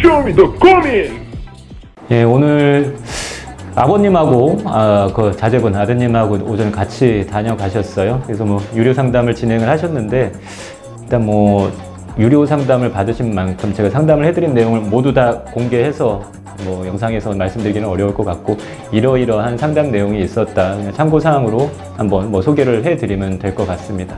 쇼미더 고민! 예, 오늘 아버님하고 그 자제분 아드님하고 오전 같이 다녀가셨어요. 그래서 뭐 유료 상담을 진행을 하셨는데, 일단 뭐 유료 상담을 받으신 만큼 제가 상담을 해드린 내용을 모두 다 공개해서 뭐 영상에서 말씀드리기는 어려울 것 같고, 이러이러한 상담 내용이 있었다, 그냥 참고사항으로 한번 뭐 소개를 해드리면 될 것 같습니다.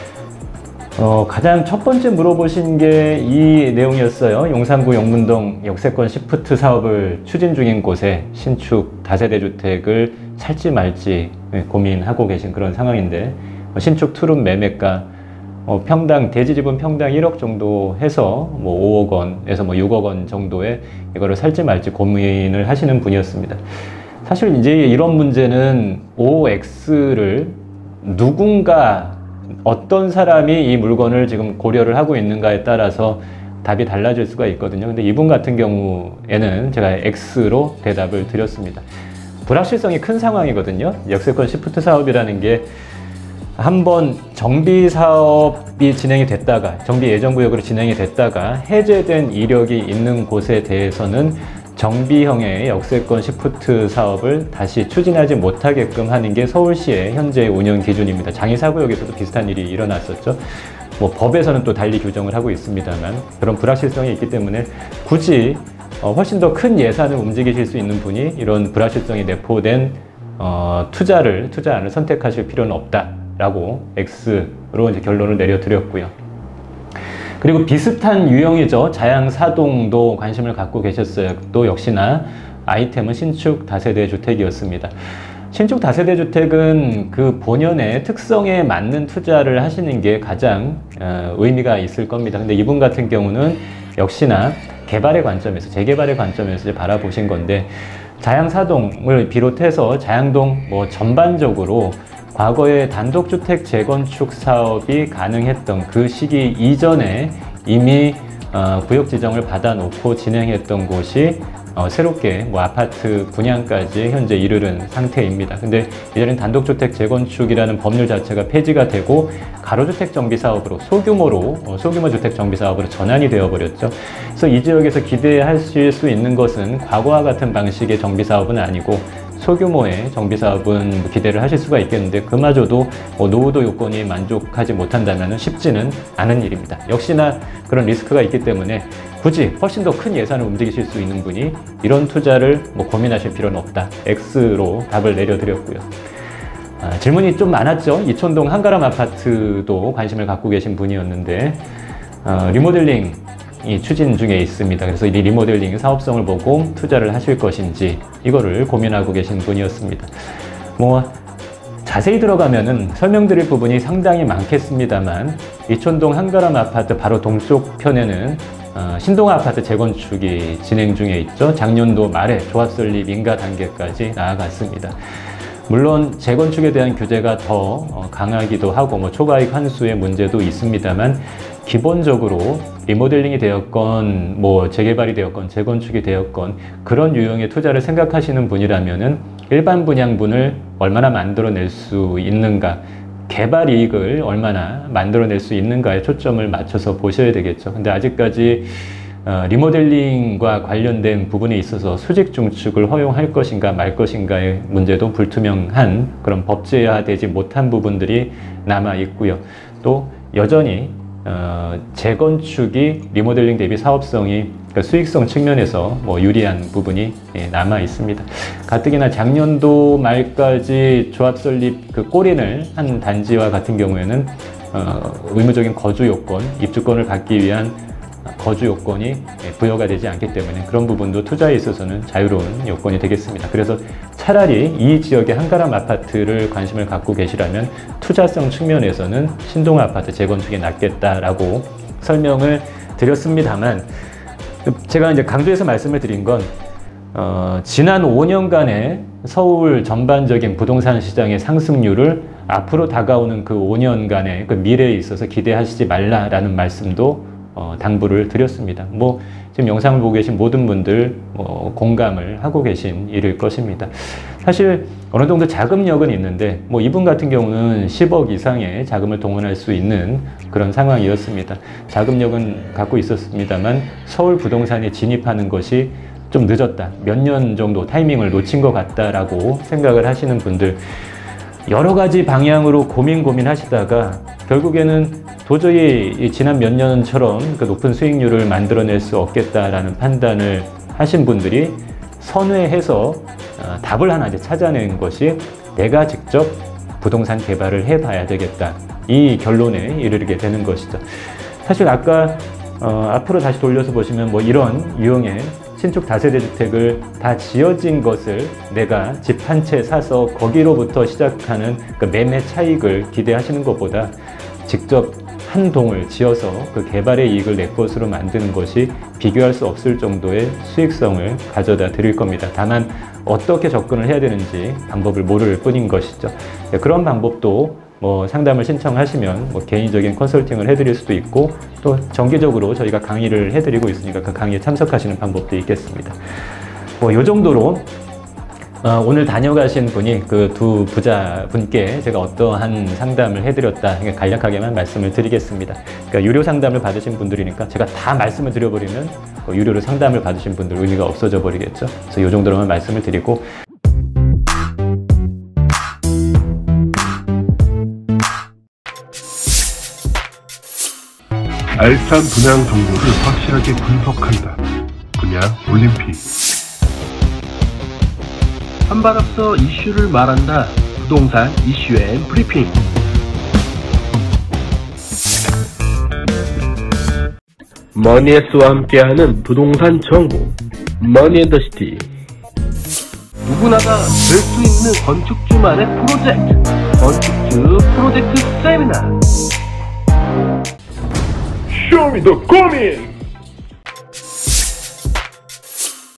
가장 첫 번째 물어보신 게 이 내용이었어요. 용산구 영문동 역세권 시프트 사업을 추진 중인 곳에 신축 다세대 주택을 살지 말지 고민하고 계신 그런 상황인데, 신축 투룸 매매가 평당, 대지집은 평당 1억 정도 해서 뭐 5억 원에서 뭐 6억 원 정도에 이거를 살지 말지 고민을 하시는 분이었습니다. 사실 이제 이런 문제는 OX를 누군가, 어떤 사람이 이 물건을 지금 고려를 하고 있는가에 따라서 답이 달라질 수가 있거든요. 근데 이분 같은 경우에는 제가 X로 대답을 드렸습니다. 불확실성이 큰 상황이거든요. 역세권 시프트 사업이라는 게 한번 정비 사업이 진행이 됐다가, 정비 예정구역으로 진행이 됐다가 해제된 이력이 있는 곳에 대해서는 정비형의 역세권 시프트 사업을 다시 추진하지 못하게끔 하는 게 서울시의 현재 운영 기준입니다. 장의사구역에서도 비슷한 일이 일어났었죠. 뭐 법에서는 또 달리 규정을 하고 있습니다만, 그런 불확실성이 있기 때문에 굳이 훨씬 더 큰 예산을 움직이실 수 있는 분이 이런 불확실성이 내포된 투자안을 선택하실 필요는 없다라고 X로 이제 결론을 내려드렸고요. 그리고 비슷한 유형이죠. 자양사동도 관심을 갖고 계셨어요. 또 역시나 아이템은 신축 다세대 주택이었습니다. 신축 다세대 주택은 그 본연의 특성에 맞는 투자를 하시는 게 가장 의미가 있을 겁니다. 근데 이분 같은 경우는 역시나 개발의 관점에서, 재개발의 관점에서 바라보신 건데, 자양사동을 비롯해서 자양동 뭐 전반적으로 과거에 단독주택 재건축 사업이 가능했던 그 시기 이전에 이미 구역 지정을 받아놓고 진행했던 곳이 새롭게 뭐 아파트 분양까지 현재 이르른 상태입니다. 근데 이제는 단독주택 재건축이라는 법률 자체가 폐지가 되고 가로주택 정비 사업으로, 소규모 주택 정비 사업으로 전환이 되어 버렸죠. 그래서 이 지역에서 기대하실 수 있는 것은 과거와 같은 방식의 정비 사업은 아니고 소규모의 정비사업은 기대를 하실 수가 있겠는데, 그마저도 노후도 요건이 만족하지 못한다면 쉽지는 않은 일입니다. 역시나 그런 리스크가 있기 때문에 굳이 훨씬 더 큰 예산을 움직이실 수 있는 분이 이런 투자를 고민하실 필요는 없다. X로 답을 내려드렸고요. 질문이 좀 많았죠. 이촌동 한가람 아파트도 관심을 갖고 계신 분이었는데, 리모델링 추진 중에 있습니다. 그래서 이 리모델링 사업성을 보고 투자를 하실 것인지 이거를 고민하고 계신 분이었습니다. 뭐 자세히 들어가면은 설명드릴 부분이 상당히 많겠습니다만, 이촌동 한가람 아파트 바로 동쪽 편에는 신동아 아파트 재건축이 진행 중에 있죠. 작년도 말에 조합 설립 인가 단계까지 나아갔습니다. 물론 재건축에 대한 규제가 더 강하기도 하고 뭐 초과이익 환수의 문제도 있습니다만, 기본적으로 리모델링이 되었건 뭐 재개발이 되었건 재건축이 되었건 그런 유형의 투자를 생각하시는 분이라면은 일반 분양분을 얼마나 만들어낼 수 있는가, 개발 이익을 얼마나 만들어낼 수 있는가에 초점을 맞춰서 보셔야 되겠죠. 근데 아직까지 리모델링과 관련된 부분에 있어서 수직 중축을 허용할 것인가 말 것인가의 문제도 불투명한 그런 법제화되지 못한 부분들이 남아 있고요. 또 여전히 재건축이 리모델링 대비 사업성이, 그러니까 수익성 측면에서 유리한 부분이 남아 있습니다. 가뜩이나 작년도 말까지 조합 설립 그 골인을 한 단지와 같은 경우에는 의무적인 거주 요건, 입주권을 받기 위한 거주 요건이 부여가 되지 않기 때문에 그런 부분도 투자에 있어서는 자유로운 요건이 되겠습니다. 그래서 차라리 이 지역의 한가람 아파트를 관심을 갖고 계시라면 투자성 측면에서는 신동 아파트 재건축이 낫겠다라고 설명을 드렸습니다만, 제가 이제 강조해서 말씀을 드린 건 지난 5년간의 서울 전반적인 부동산 시장의 상승률을 앞으로 다가오는 그 5년간의 그 미래에 있어서 기대하시지 말라라는 말씀도 당부를 드렸습니다. 뭐 지금 영상을 보고 계신 모든 분들 공감을 하고 계신 일일 것입니다. 사실 어느 정도 자금력은 있는데 뭐 이분 같은 경우는 10억 이상의 자금을 동원할 수 있는 그런 상황이었습니다. 자금력은 갖고 있었습니다만 서울 부동산에 진입하는 것이 좀 늦었다. 몇 년 정도 타이밍을 놓친 것 같다라고 생각을 하시는 분들, 여러 가지 방향으로 고민하시다가 결국에는 도저히 지난 몇 년처럼 그 높은 수익률을 만들어낼 수 없겠다라는 판단을 하신 분들이 선회해서 답을 하나 이제 찾아낸 것이 내가 직접 부동산 개발을 해봐야 되겠다. 이 결론에 이르게 되는 것이죠. 사실 아까 앞으로 다시 돌려서 보시면 뭐 이런 유형의 신축 다세대 주택을 다 지어진 것을 내가 집 한 채 사서 거기로부터 시작하는 그 매매 차익을 기대하시는 것보다 직접 한 동을 지어서 그 개발의 이익을 내 것으로 만드는 것이 비교할 수 없을 정도의 수익성을 가져다 드릴 겁니다. 다만 어떻게 접근을 해야 되는지 방법을 모를 뿐인 것이죠. 그런 방법도 뭐 상담을 신청하시면 뭐 개인적인 컨설팅을 해드릴 수도 있고 또 정기적으로 저희가 강의를 해드리고 있으니까 그 강의에 참석하시는 방법도 있겠습니다. 뭐 이 정도로 오늘 다녀가신 분이 그 두 부자분께 제가 어떠한 상담을 해드렸다 간략하게만 말씀을 드리겠습니다. 그러니까 유료 상담을 받으신 분들이니까 제가 다 말씀을 드려버리면 유료로 상담을 받으신 분들 의미가 없어져 버리겠죠. 그래서 이 정도로만 말씀을 드리고, 알찬 분양 정보를 확실하게 분석한다. 분양 올림픽. 한 발 앞서 이슈를 말한다. 부동산 이슈 앤 브리핑. 머니에스와 함께하는 부동산 정보. 머니앤더시티. 누구나가 될 수 있는 건축주만의 프로젝트. 건축주 프로젝트 세미나. Show me the 고민!